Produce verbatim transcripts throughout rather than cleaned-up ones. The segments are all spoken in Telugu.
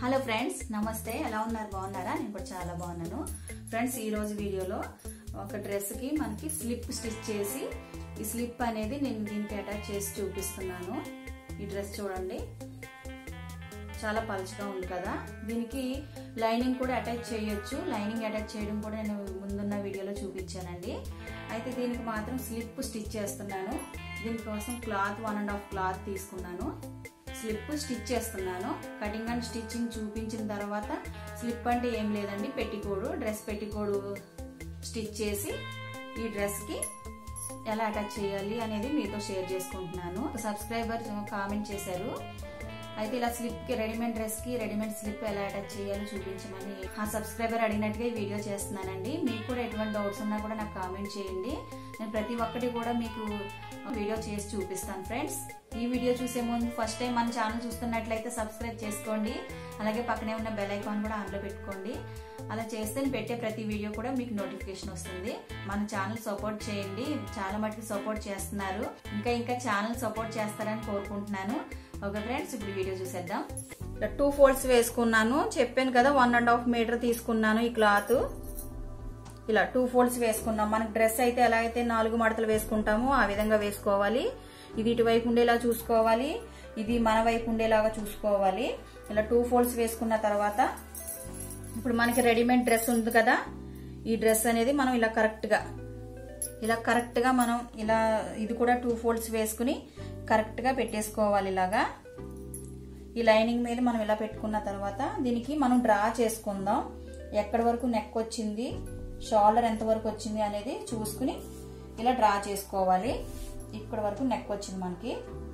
హలో ఫ్రెండ్స్, నమస్తే. ఎలా ఉన్నారు? బాగున్నారా? నేను కూడా చాలా బాగున్నాను ఫ్రెండ్స్. ఈ రోజు వీడియోలో ఒక డ్రెస్ కి మనకి స్లిప్ స్టిచ్ చేసి ఈ స్లిప్ అనేది నేను దీనికి అటాచ్ చేసి చూపిస్తున్నాను. ఈ డ్రెస్ చూడండి, చాలా పలుచగా ఉంది కదా. దీనికి లైనింగ్ కూడా అటాచ్ చేయొచ్చు. లైనింగ్ అటాచ్ చేయడం కూడా నేను ముందున్న వీడియోలో చూపించానండి. అయితే దీనికి మాత్రం స్లిప్ స్టిచ్ చేస్తున్నాను. దీనికోసం cloth one and half cloth తీసుకున్నాను. స్లిప్ స్టిచ్ చేస్తున్నాను. కటింగ్ అండ్ స్టిచ్చింగ్ చూపించిన తర్వాత స్లిప్ అంటే ఏం లేదండి, పెట్టికోడు, డ్రెస్ పెట్టికోడు స్టిచ్ చేసి ఈ డ్రెస్ కి ఎలా అటాచ్ చేయాలి అనేది మీతో షేర్ చేసుకుంటున్నాను. సబ్స్క్రైబర్ కామెంట్ చేశారు, అయితే ఇలా స్లిప్ కి రెడీమేడ్ డ్రెస్ కి రెడీమేడ్ స్లిప్ ఎలా అటాచ్ చేయాలో చూపించమని ఆ సబ్స్క్రైబర్ అడిగినట్టుగా ఈ వీడియో చేస్తున్నానండి. మీకు కూడా ఎటువంటి డౌట్స్ ఉన్నా కూడా నాకు కామెంట్ చేయండి. నేను ప్రతి ఒక్కటి కూడా మీకు వీడియో చేసి చూపిస్తాను ఫ్రెండ్స్. ఈ వీడియో చూసే ముందు ఫస్ట్ టైం మన ఛానల్ చూస్తున్నట్లయితే సబ్స్క్రైబ్ చేసుకోండి. అలాగే పక్కనే ఉన్న బెల్ ఐకాన్ కూడా ఆన్లో పెట్టుకోండి. అలా చేస్తే నేను పెట్టే ప్రతి వీడియో కూడా మీకు నోటిఫికేషన్ వస్తుంది. మన ఛానల్ సపోర్ట్ చేయండి, చాలా మటుకు సపోర్ట్ చేస్తున్నారు. ఇంకా ఇంకా ఛానల్ సపోర్ట్ చేస్తారని కోరుకుంటున్నాను. ఓకే ఫ్రెండ్స్, ఇప్పుడు వీడియో చూసేద్దాం. టూ ఫోల్డ్స్ వేసుకున్నాను, చెప్పాను కదా వన్ అండ్ హాఫ్ మీటర్ తీసుకున్నాను. ఈ క్లాత్ ఇలా టూ ఫోల్డ్స్ వేసుకున్నాం. మనకి డ్రెస్ అయితే ఎలా అయితే నాలుగు మడతలు వేసుకుంటామో ఆ విధంగా వేసుకోవాలి. ఇది ఇటువైపు ఉండేలా చూసుకోవాలి, ఇది మన వైపు ఉండేలాగా చూసుకోవాలి. ఇలా టూ ఫోల్డ్స్ వేసుకున్న తర్వాత ఇప్పుడు మనకి రెడీమేడ్ డ్రెస్ ఉంది కదా, ఈ డ్రెస్ అనేది మనం ఇలా కరెక్ట్ గా ఇలా కరెక్ట్ గా మనం ఇలా ఇది కూడా టూ ఫోల్డ్స్ వేసుకుని కరెక్ట్ గా పెట్టేసుకోవాలి. ఇలాగా ఈ లైనింగ్ మీద మనం ఇలా పెట్టుకున్న తర్వాత దీనికి మనం డ్రా చేసుకుందాం. ఎక్కడి వరకు నెక్ వచ్చింది, షోల్డర్ ఎంత వరకు వచ్చింది అనేది చూసుకుని ఇలా డ్రా చేసుకోవాలి. ఇక్కడ వరకు నెక్ వచ్చింది మనకి.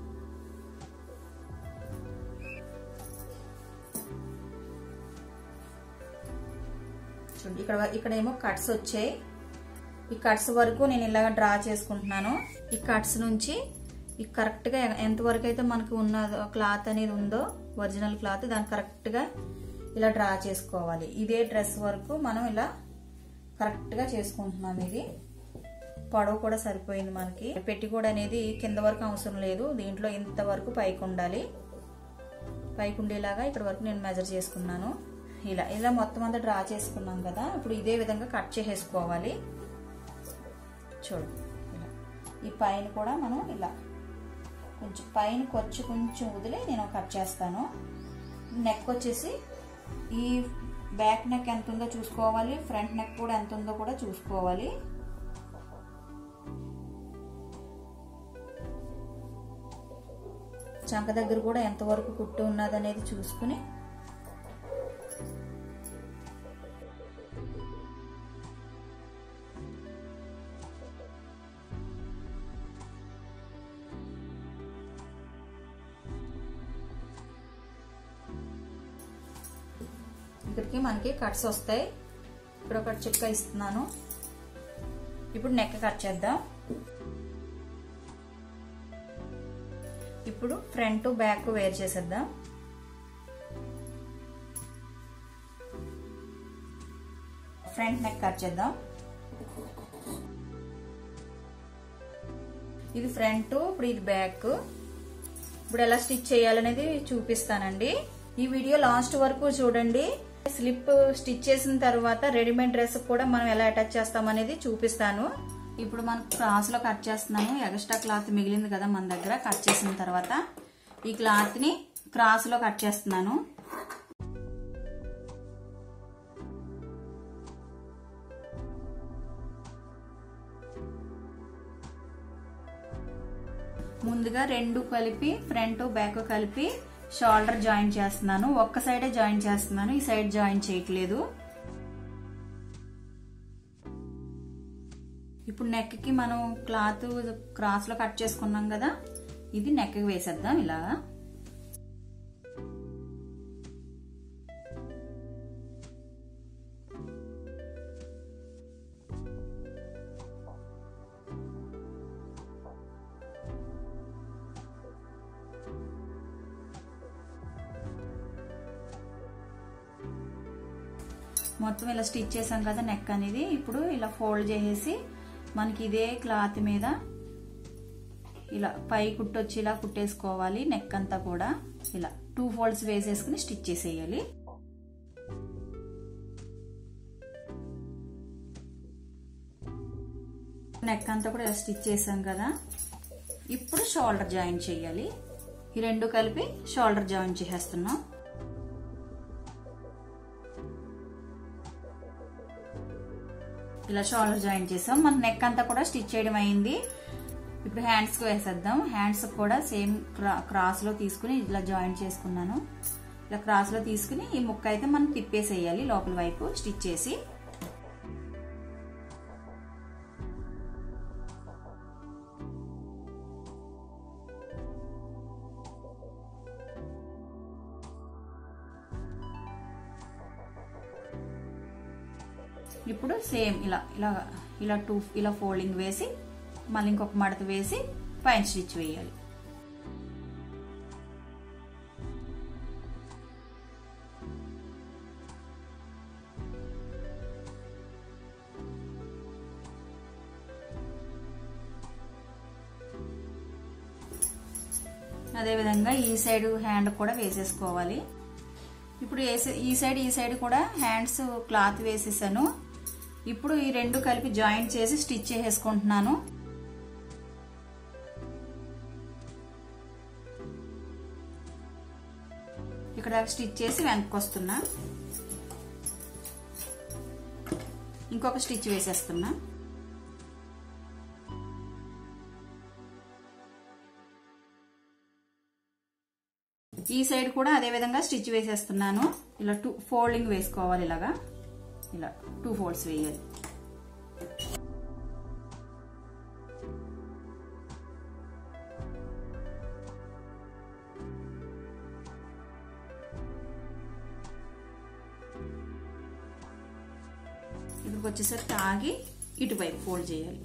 చూడండి, ఇక్కడ ఇక్కడ ఏమో కట్స్ వచ్చాయి. ఈ కట్స్ వరకు నేను ఇలాగ డ్రా చేసుకుంటున్నాను. ఈ కట్స్ నుంచి ఈ కరెక్ట్ గా ఎంత వరకు అయితే మనకు ఉన్న క్లాత్ అనేది ఉందో ఒరిజినల్ క్లాత్, దాన్ని కరెక్ట్ గా ఇలా డ్రా చేసుకోవాలి. ఇదే డ్రెస్ వరకు మనం ఇలా కరెక్ట్ గా చేసుకుంటున్నాం. ఇది పొడవు కూడా సరిపోయింది మనకి. పెట్టికోడ్ అనేది కింద వరకు అవసరం లేదు, దీంట్లో ఇంత వరకు పైకి ఉండాలి. పైకి ఉండేలాగా ఇక్కడ వరకు నేను మెజర్ చేసుకున్నాను. ఇలా ఇలా మొత్తం అంతా డ్రా చేసుకున్నాం కదా. ఇప్పుడు ఇదే విధంగా కట్ చేసేసుకోవాలి. చూడండి, ఇలా ఈ పైన కూడా మనం ఇలా కొంచెం పైన కొంచెం కొంచెం వదిలి నేను కట్ చేస్తాను. నెక్ వచ్చేసి ఈ బ్యాక్ నెక్ ఎంత ఉందో చూసుకోవాలి, ఫ్రంట్ నెక్ కూడా ఎంత ఉందో కూడా చూసుకోవాలి. చంక దగ్గర కూడా ఎంత వరకు కుట్టు ఉన్నది అనేది చూసుకుని ఇక్కడికి మనకి కట్స్ వస్తాయి. ఇక్కడ ఒక చుక్క ఇస్తున్నాను. ఇప్పుడు నెక్ కట్ చేద్దాం. ఇప్పుడు ఫ్రంట్ బ్యాక్ వేర్ చేసేద్దాం. ఫ్రంట్ నెక్ కట్ చేద్దాం. ఇది ఫ్రంట్, ఇప్పుడు ఇది బ్యాక్. ఇప్పుడు ఎలా స్టిచ్ చేయాలనేది చూపిస్తానండి. ఈ వీడియో లాస్ట్ వరకు చూడండి. స్లిప్ స్టిచ్ చేసిన తర్వాత రెడీమేడ్ డ్రెస్ కూడా మనం ఎలా అటాచ్ చేస్తాం అనేది చూపిస్తాను. ఇప్పుడు మనం క్రాస్ లో కట్ చేస్తున్నాను. ఎక్స్ట్రా క్లాత్ మిగిలింది కదా మన దగ్గర, కట్ చేసిన తర్వాత ఈ క్లాత్ ని క్రాస్ లో కట్ చేస్తున్నాను. ముందుగా రెండు కలిపి ఫ్రంట్ బ్యాక్ కలిపి షోల్డర్ జాయిన్ చేస్తున్నాను. ఒక్క సైడే జాయిన్ చేస్తున్నాను, ఈ సైడ్ జాయిన్ చేయట్లేదు. ఇప్పుడు నెక్ కి మనం క్లాత్ క్రాస్ లో కట్ చేసుకున్నాం కదా, ఇది నెక్ కి వేసేద్దాం ఇలాగా. మొత్తం ఇలా స్టిచ్ చేసాం కదా నెక్ అనేది. ఇప్పుడు ఇలా ఫోల్డ్ చేసేసి మనకి ఇదే క్లాత్ మీద ఇలా పై కుట్టొచ్చి ఇలా కుట్టేసుకోవాలి. నెక్ అంతా కూడా ఇలా టూ ఫోల్డ్స్ వేసేసుకుని స్టిచ్ చేసేయాలి. నెక్ అంతా కూడా ఇలా స్టిచ్ చేసాం కదా, ఇప్పుడు షోల్డర్ జాయిన్ చేయాలి. ఈ రెండు కలిపి షోల్డర్ జాయిన్ చేసేస్తున్నాం. ఇలా షోల్డర్ జాయిన్ చేసాం. మన నెక్ అంతా కూడా స్టిచ్ చేయడం అయింది. ఇప్పుడు హ్యాండ్స్ కు వేసేద్దాం. హ్యాండ్స్ కూడా సేమ్ క్రాస్ లో తీసుకుని ఇలా జాయిన్ చేసుకున్నాను. ఇలా క్రాస్ లో తీసుకుని ఈ ముక్క అయితే మనం తిప్పేసేయాలి లోపల వైపు స్టిచ్ చేసి. ఇప్పుడు సేమ్ ఇలా ఇలా ఇలా టూ ఇలా ఫోల్డింగ్ వేసి మళ్ళీ ఇంకొక మడత వేసి పైన స్టిచ్ వేయాలి. అదే విధంగా ఈ సైడ్ హ్యాండ్ కూడా వేసేసుకోవాలి. ఇప్పుడు ఈ సైడ్ ఈ సైడ్ కూడా హ్యాండ్స్ క్లాత్ వేసేసాను. ఇప్పుడు ఈ రెండు కలిపి జాయింట్ చేసి స్టిచ్ చేసేసుకుంటున్నాను. ఇక్కడ స్టిచ్ చేసి వెనక్కి వస్తున్నా, ఇంకొక స్టిచ్ వేసేస్తున్నా. ఈ సైడ్ కూడా అదే విధంగా స్టిచ్ వేసేస్తున్నాను. ఇలా టూ ఫోల్డింగ్ వేసుకోవాలి. ఇలాగా ఇలా టూ ఫోల్డ్స్ వేయాలి. ఇప్పుడు వచ్చేసరికి ఆగి ఇటువైపు ఫోల్డ్ చేయాలి.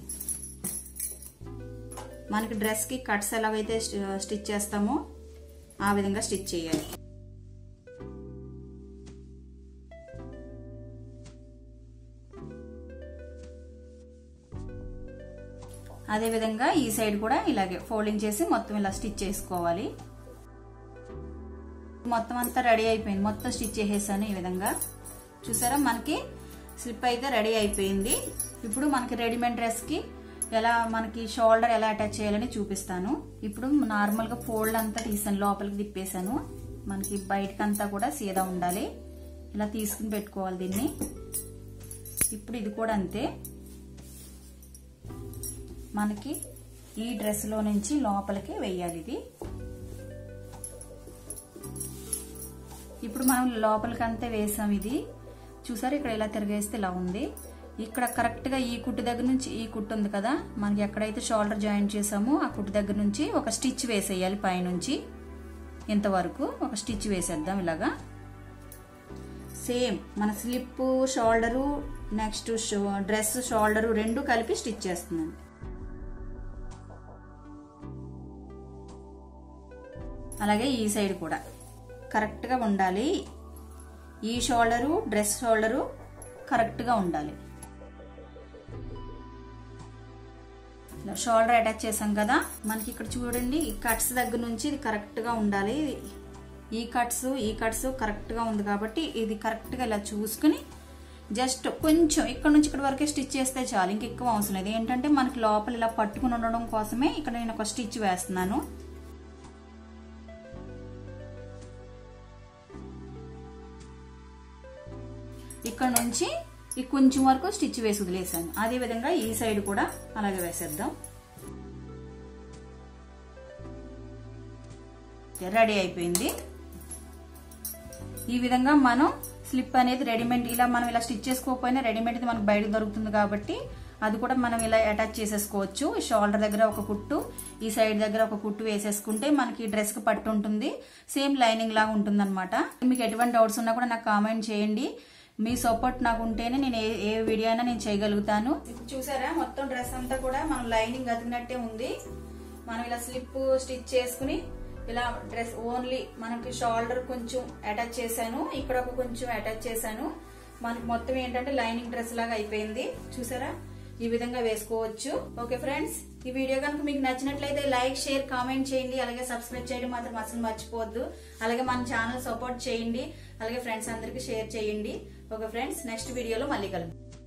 మనకి డ్రెస్ కి కట్స్ ఎలాగైతే స్టిచ్ చేస్తామో ఆ విధంగా స్టిచ్ చేయాలి. అదే విధంగా ఈ సైడ్ కూడా ఇలాగే ఫోల్డింగ్ చేసి మొత్తం ఇలా స్టిచ్ చేసుకోవాలి. మొత్తం అంతా రెడీ అయిపోయింది. మొత్తం స్టిచ్ చేసేసాను. ఈ విధంగా చూసారా, మనకి స్లిప్ అయితే రెడీ అయిపోయింది. ఇప్పుడు మనకి రెడీమేడ్ డ్రెస్ కి ఎలా మనకి షోల్డర్ ఎలా అటాచ్ చేయాలని చూపిస్తాను. ఇప్పుడు నార్మల్ గా ఫోల్డ్ అంతా తీసాను, లోపలికి తిప్పేశాను. మనకి బయటకంతా కూడా సీదా ఉండాలి. ఇలా తీసుకుని పెట్టుకోవాలి దీన్ని. ఇప్పుడు ఇది కూడా అంతే. మనకి ఈ డ్రెస్ లో నుంచి లోపలికి వెయ్యాలి ఇది. ఇప్పుడు మనం లోపలికి అంతా వేసాం. ఇది చూసారు, ఇక్కడ ఇలా తిరిగేస్తే ఇలా ఉంది. ఇక్కడ కరెక్ట్ గా ఈ కుట్టు దగ్గర నుంచి ఈ కుట్టు ఉంది కదా, మనకి ఎక్కడైతే షోల్డర్ జాయిన్ చేసామో ఆ కుట్టు దగ్గర నుంచి ఒక స్టిచ్ వేసేయాలి. పైనుంచి ఇంతవరకు ఒక స్టిచ్ వేసేద్దాం. ఇలాగా సేమ్ మన slip shoulder next dress shoulder రెండు కలిపి స్టిచ్ చేస్తున్నాను. అలాగే ఈ సైడ్ కూడా కరెక్ట్ గా ఉండాలి. ఈ షోల్డరు డ్రెస్ షోల్డరు కరెక్ట్ గా ఉండాలి. షోల్డర్ అటాచ్ చేసాం కదా, మనకి ఇక్కడ చూడండి ఈ కట్స్ దగ్గర నుంచి ఇది కరెక్ట్ గా ఉండాలి. ఈ కట్స్ ఈ కట్స్ కరెక్ట్ గా ఉంది కాబట్టి ఇది కరెక్ట్ గా ఇలా చూసుకుని జస్ట్ కొంచెం ఇక్కడ నుంచి ఇక్కడ వరకే స్టిచ్ చేస్తే చాలు, ఇంక ఎక్కువ అవసరం లేదు. ఏంటంటే మనకి లోపల ఇలా పట్టుకుని ఉండడం కోసమే ఇక్కడ నేను ఒక స్టిచ్ వేస్తున్నాను. ఇక్కడ నుంచి ఈ కొంచెం వరకు స్టిచ్ వేసి వదిలేసాను. అదే విధంగా ఈ సైడ్ కూడా అలాగే వేసేద్దాం. రెడీ అయిపోయింది. ఈ విధంగా మనం స్లిప్ అనేది రెడీమేడ్ ఇలా మనం ఇలా స్టిచ్ చేసుకోకపోయినా రెడీమేడ్ మనకు బయట దొరుకుతుంది కాబట్టి అది కూడా మనం ఇలా అటాచ్ చేసేసుకోవచ్చు. షోల్డర్ దగ్గర ఒక కుట్టు, ఈ సైడ్ దగ్గర ఒక కుట్టు వేసేసుకుంటే మనకి డ్రెస్ కి పట్టు ఉంటుంది. సేమ్ లైనింగ్ లాగా ఉంటుంది అనమాట. మీకు ఎటువంటి డౌట్స్ ఉన్నా కూడా నాకు కామెంట్ చేయండి. మీ సపోర్ట్ నాకు ఉంటేనే నేను ఏ ఏ వీడియో అయినా నేను చేయగలుగుతాను. చూసారా, మొత్తం డ్రెస్ అంతా కూడా మనం లైనింగ్ అతికినట్టే ఉంది. మనం ఇలా స్లిప్ స్టిచ్ చేసుకుని ఇలా డ్రెస్ ఓన్లీ మనకి షోల్డర్ కొంచెం అటాచ్ చేశాను, ఇక్కడ ఒక కొంచెం అటాచ్ చేశాను. మనకి మొత్తం ఏంటంటే లైనింగ్ డ్రెస్ లాగా అయిపోయింది. చూసారా, ఈ విధంగా వేసుకోవచ్చు. ఓకే ఫ్రెండ్స్, ఈ వీడియో కనుక మీకు నచ్చినట్లయితే లైక్, షేర్, కామెంట్ చేయండి. అలాగే సబ్స్క్రైబ్ చేయడం మాత్రం అసలు మర్చిపోవద్దు. అలాగే మన ఛానల్ సపోర్ట్ చేయండి. అలాగే ఫ్రెండ్స్ అందరికి షేర్ చేయండి. ఓకే ఫ్రెండ్స్, నెక్స్ట్ వీడియోలో మళ్ళీ కలుద్దాం.